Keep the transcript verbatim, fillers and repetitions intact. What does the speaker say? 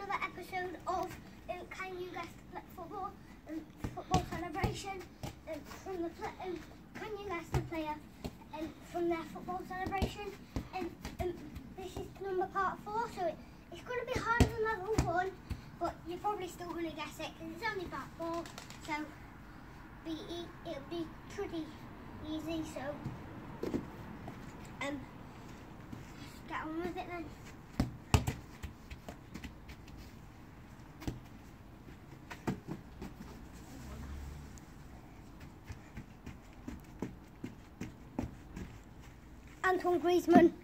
another episode of um, Can You Guess the Football um, Football Celebration um, from the pla um, Can You Guess the Player um, from their football celebration, and um, this is number part four, so it, it's going to be harder than level one, but you're probably still going to guess it because it's only part four, so be e it'll be pretty easy. So um, let's get on with it then. Antoine Griezmann.